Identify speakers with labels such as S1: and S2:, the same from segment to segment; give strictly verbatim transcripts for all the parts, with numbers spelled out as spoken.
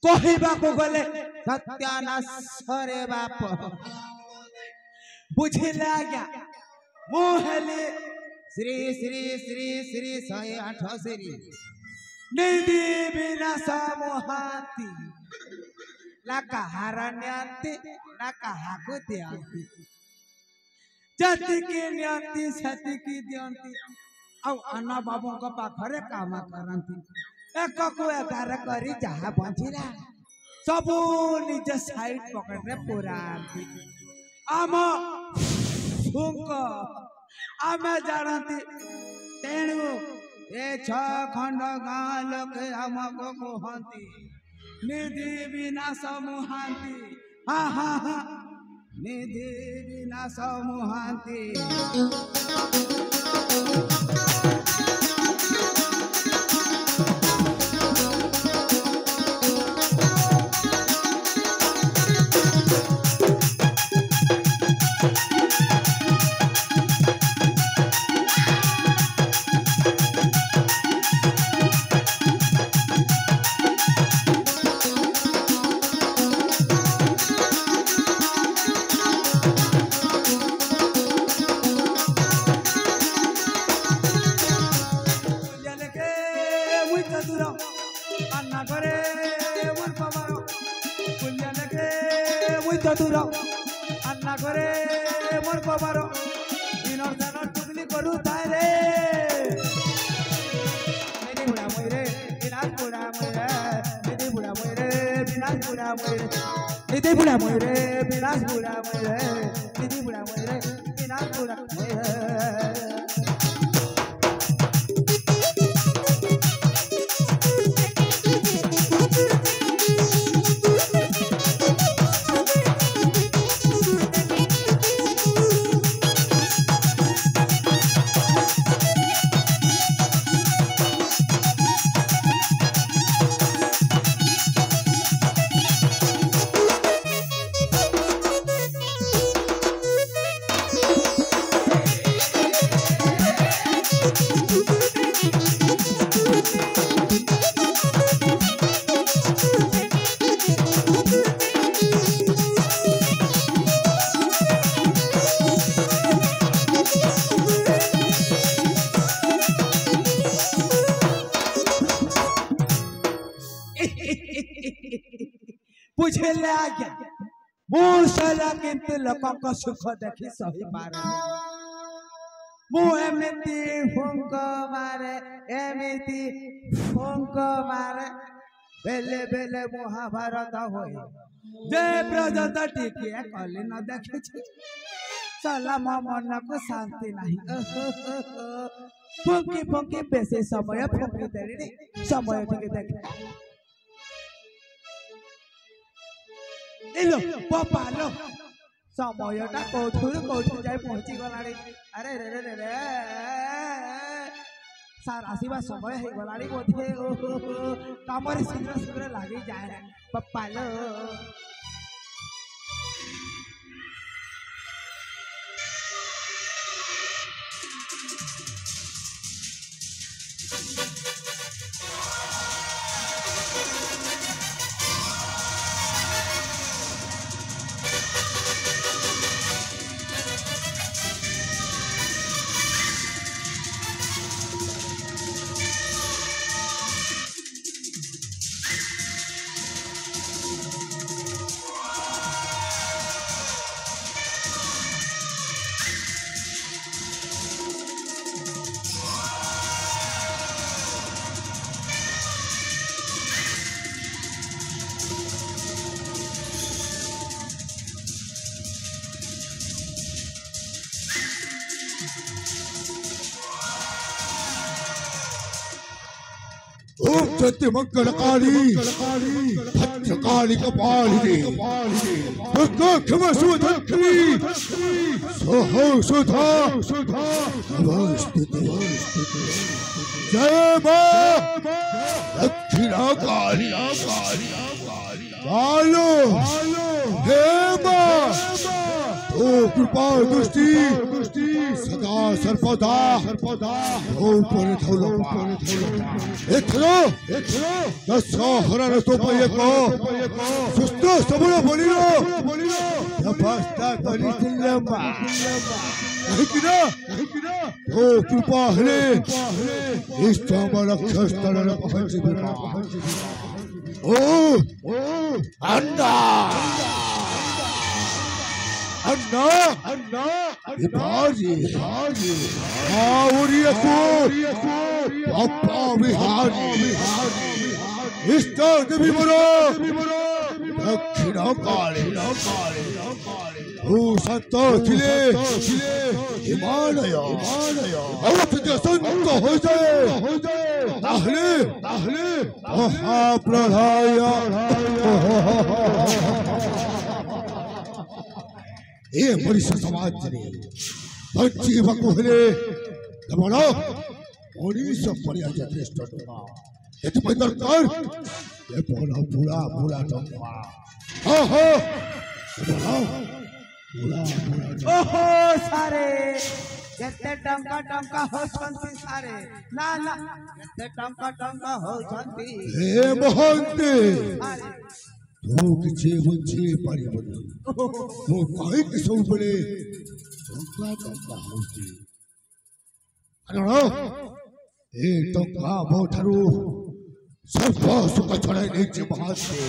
S1: कहवा को गले सत्यानाश रे बाप बुझिले आज्ञा मोहले श्री श्री श्री श्री शहे आठ श्री निधि विनाश मोहांती ना कहार न्यांती ना कहा को दियांती जति की न्यांती सति की दियांती औ अन्ना बाबू को पाखरे काम करंती एक को एगार करी जहा बंचिला सबू निज साइड पकड़ रे पुरांती आम फुंक आमे जानती तेणु ए छ खंड गाँ लोक हमको कहती निधि विनाश मुहांती हा हा हा निधि विनाश मुहांती अन्ना करे मोर कबारो दिनर जानर टुकली करू तारे निधि बुढ़ा मोरे विनाश बुढ़ा मोरे निधि बुढ़ा मोरे विनाश बुढ़ा मोरे निधि बुढ़ा मोरे विनाश बुढ़ा मोरे निधि बुढ़ा मोरे विनाश बुढ़ा मोरे बुझेले आज्ञा मूसला किंतु लोकों को सुख देखी सही पारे मुँह एमिति फुंक मारे एमिति फुंक मारे बेले बेले महाभारत होए जे प्रजत टिके कली न देखे चला मन को शांति नहीं फुंकी फुंकी बेसी समय फुंकी देरी समय टिके देखे इलो पापा लो समयटा कोठुर कोठु जाय पहुंची गलाड़ी अरे रे रे रे रे सार आसीबा समय हे गलाड़ी बोधे कामरे शीघ्र शीघ्र लागी जाय पापा लो
S2: ओम सत्य मंगल काली भद्र काली कपालिनी दुर्गा क्षमा सुधत्री सोहो सुधा नमस्ते जय मां दक्षिणा काली कालो हे मां ओ कृपा दृष्टि दृष्टि सदा सर्वदा सर्वदा ओ पर थौलो पर थौलो एथरो एथरो दस हरण तो पयको सुस्त सबुर बोलिरो बोलिरो नफास्ता करी सिलमा किना किना ओ कृपा हरे इष्ट अमर अक्षर पहुंच बिना ओ ओ अन्ना अन्ना अन्ना विभाजी विभाजी आउरिया को अप्पा विहारी विहारी इष्ट देवी बरो दक्षिण काले काले ओ संतो थिले थिले हिमालय हिमालय अवध संत हो जाए हो जाए ताहले ताहले महा प्रलय ए मनुष्य समाज रे बच्ची बकुहले तमरो मनुष्य परिया यथेष्ट टका एत पैदर कर ए बोला पूरा पूरा टका हो हो बोला पूरा पूरा
S1: ओहो सारे जते टंका टंका हो संती सारे ना ना जते टंका टंका हो संती
S2: हे मोहंते
S1: सारे
S2: तू किछे बुझे परिबन तू काहे के सब बड़े टंका टंका होती अनो ए टंका मोठरू सब सुख छड़ाई नहीं महाते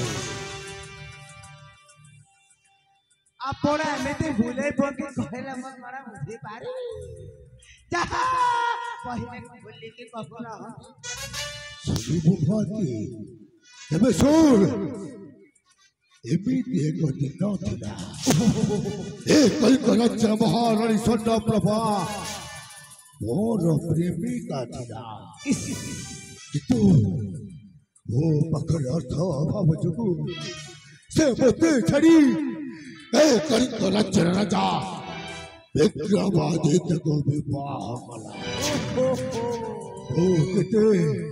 S1: आपण एमती भूले पके कहले मन बड़ा बुद्धि पारे जा पहिले भूली के कहना
S2: सभी बुझाती तबे सुन एमिति एक दिन नथिला ए कल कलच महारानी सोना प्रभा मोर प्रेमिका थिला कितु वो पकड़ अर्थ अभाव जुगु से बोते छड़ी ए कल कलच राजा विक्रमादित्य को विवाह मला ओ किते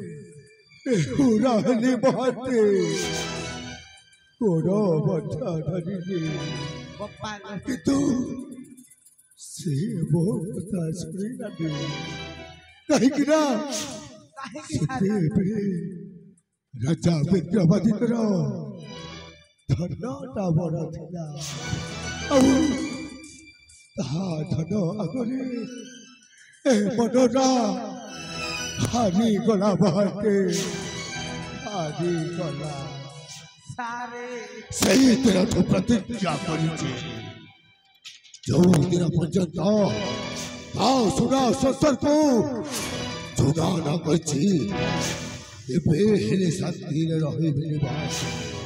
S2: पूराली बाते कोरो बच्चा धरी
S1: पप्पा
S2: कि तू से वो बता सुनी ना दे कहीं कि ना
S1: काहे की
S2: सीते पे राजा विक्रमादित्य धनटा बड़ा थिला औ ता धन अगरे ए मनोरा हानी गला बाटे हानी गला
S1: सारे
S2: सही तेरा तो प्रतिज्ञा करी थी जो तेरा पर्यंत आओ सुना ससर को जुदा ना करची ये बेहले शांति ने रहे मेरे बात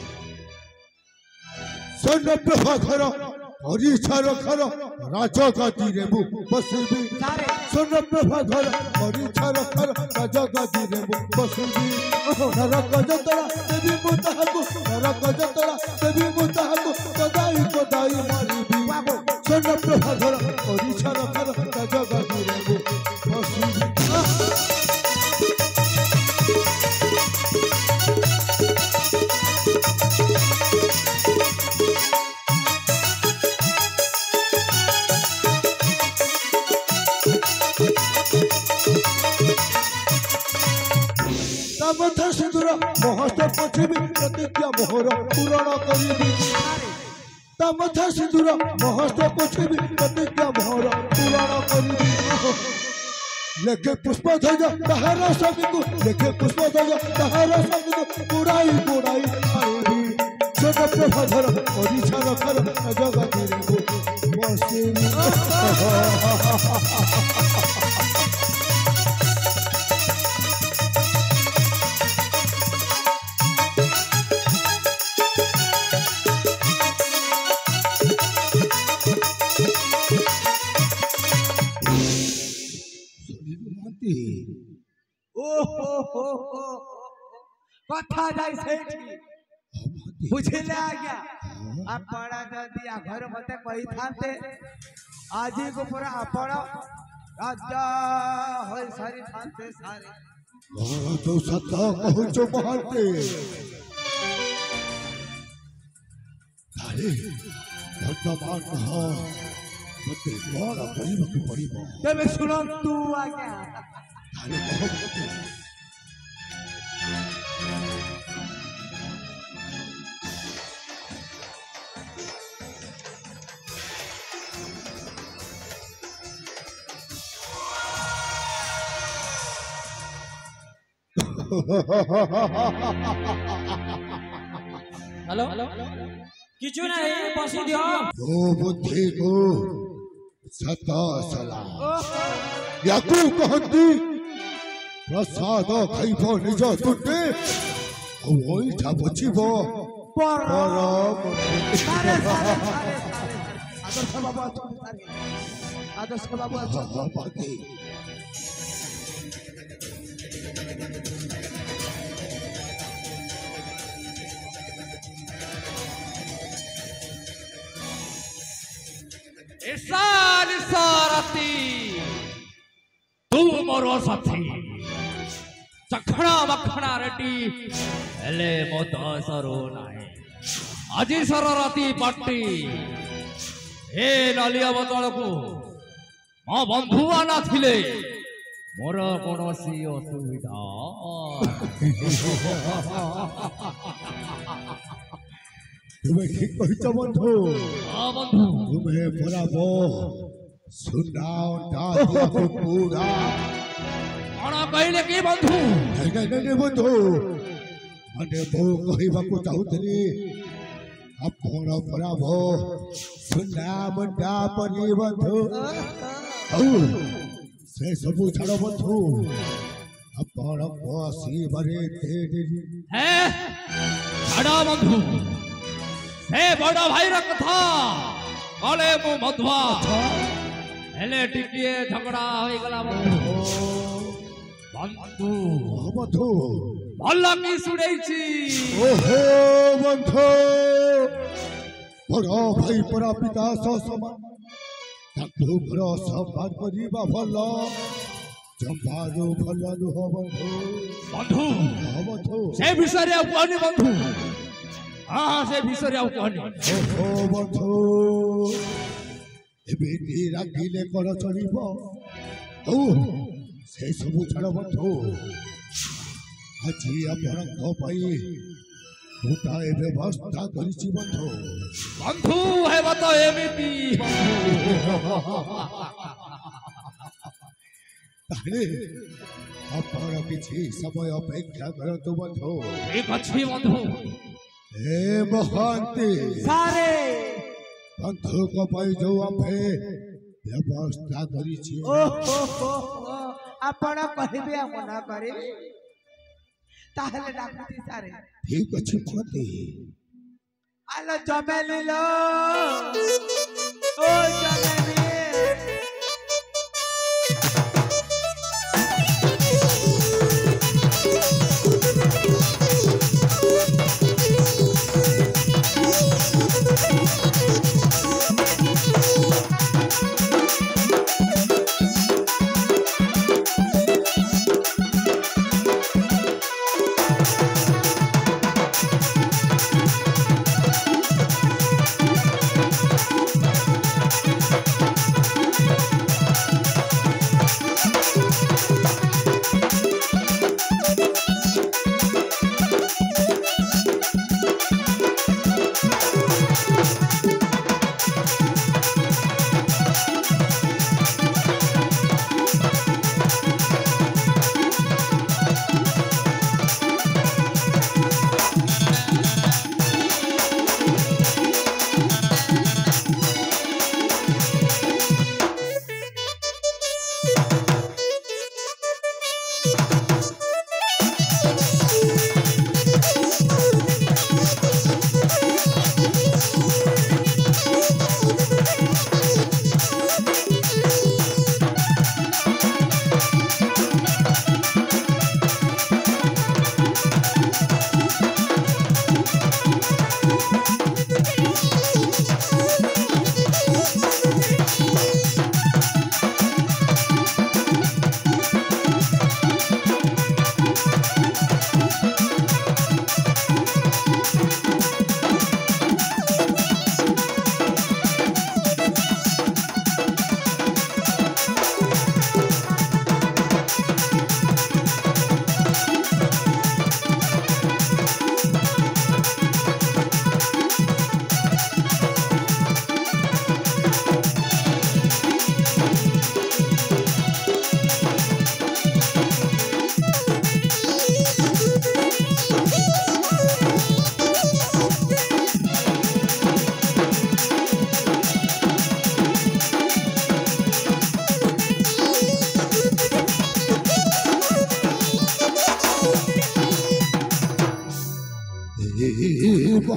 S2: सन प्रभा खरा और इच्छा रखरा राजा का तीरे मु बसबी
S1: सारे
S2: सन प्रभा खरा और इच्छा रखरा राजा का तीरे मु बसबी नरक जतरा देवी मुताहको नरक जतरा देवी मुताहको कदाई कदाई मारीबी सन प्रभा खरा और इच्छा रखरा राजा का तीरे मु बसबी तमथा सिंदूर महस्त पछिबी प्रतिज्ञा मोहर पूरण करिबी तमथा सिंदूर महस्त पछिबी प्रतिज्ञा मोहर पूरण करिबी लेखे पुष्प ध्वज तहार सबिकु लेखे पुष्प ध्वज तहार सबिकु बुराई बुराई आईबी छोट प्रभाधर परिछा रखर जगति रे बसेबी
S1: ओहो हो हो कथा जाई सेठी बुझिले आज्ञा आपण जदि आ घर मते कहि थाते आजी को पूरा आपण राजा होय सारी थाते सारे
S2: तो सत्ता पहुंचो महाते अरे वर्तमान कहा मते कौन कहबो पड़िबो
S1: तेबे सुनंतु आज्ञा
S2: ताले कह
S3: हेलो किचु नहीं बसी दियो
S2: ओ बुद्धि को सता सलाम याकू कहती प्रसाद खाइबो निज तुटे ओई था बचिबो परम
S1: सारे सारे सारे आदर्श बाबू अछन आदर्श बाबू अछन
S2: बाकी
S3: ईशान सारथी तू मोरो साथी चखणा मखणा रेड्डी हेले मोत सरो नाहे आजी सररती पट्टी हे नलिया बदल को मो बंधु आना थिले मोर कोनोसी असुविधा
S2: तुम्हें ठीक कहित बंधु
S3: हां बंधु
S2: तुम्हें बराबो सुनाओ दादिया को पूरा
S3: कोन कहले की बंधु
S2: नहीं नहीं नहीं बंधु मने बो कहिबा को चाहुतली आपण बराबो सुना मंडा परी बंधु औ से सबु छाड़ बंधु आपण बसी बरे तेरी
S3: है छाड़ा बंधु से बड़ा भाई रखता कले मु मधुआ हेले टिकिए झगड़ा होई गला बंधु बंधु
S2: बंधु
S3: भल्ला की सुनेछि
S2: ओहो बंधु बड़ा भाई परा पिता स समान ताकू घर संभार करिबा भला जंभारो भला नुह बंधु
S3: बंधु
S2: बंधु
S3: से विषय रे कहनी बंधु हां से विषय रे कहनी
S2: ओहो बंधु एबे तेरा गिले कर चलिबो ओ से सबु छाड़ बंधु আজি आपणक पाई गोटाए व्यवस्था करिछि बंधु
S3: बंधु हेब तो एमिति
S2: ताले आपण किछि समय अपेक्षा करतु बंधु
S3: एक अछि बंधु
S2: हे महांती
S1: सारे
S2: बंधु को पाई जो आपे व्यवस्था करिछि
S1: ओ हो हो आपण कहबे मना करिबे ताहले डाकुती सारे
S2: ठीक अछि पते
S1: आलो जमेली लो ओ जमेली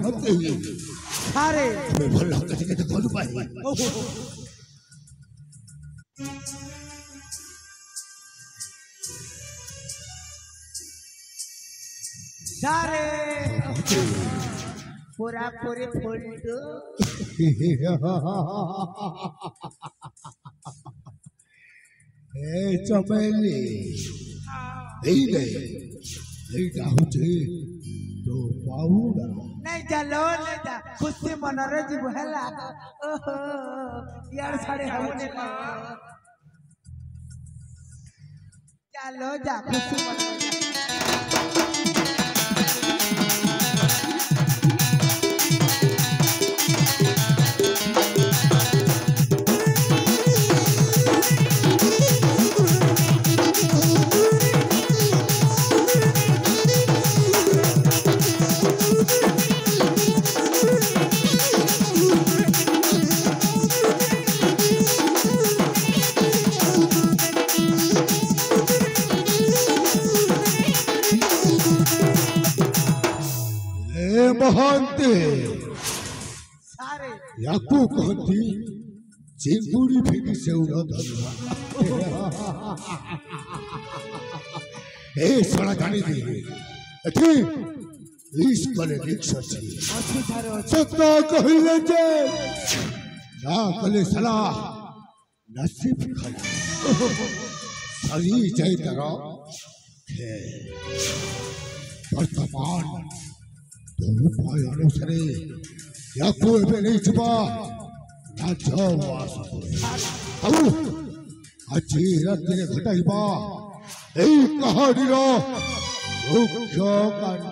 S2: ମହତେ
S1: ସାରେ
S2: ତୁମେ ଭଲ କଥା କେତେ ଭଲ ପାଏ
S1: ସାରେ ପୁରା ପୁରି ଫୁଲଟୁ
S2: ଏ ଚମେଲି ଏଇ ନେ ଏଇଟା ହଉଛି ତୋ ପାଉଡା
S1: नहीं चलो नहीं जा खुशी मनरे जीव हैला ओहो यार साड़े हमने का चलो जा खुशी मनरे
S2: महंते
S1: सारे
S2: याकू कहती चिंगुड़ी फेंकी से उड़ा धरवा ए सोना जाने दे अठी इस कले रिक्शा से
S1: अच्छी सारे
S2: सत्ता कहिले जे ना कले सला नसीब खाया सही जय तरा है वर्तमान तो उपाय अनुसारे या कोई भी नहीं छुपा ना जाओ अब अच्छी रात ने घटाई बा यही कहानी रो मुख्य कांड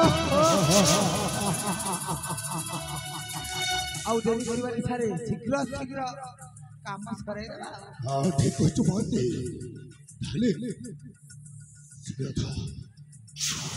S1: आउ देरी परिवार सारे शीघ्र शीघ्र काम करे
S2: हाँ ठीक है चुप होते ढले शीघ्र था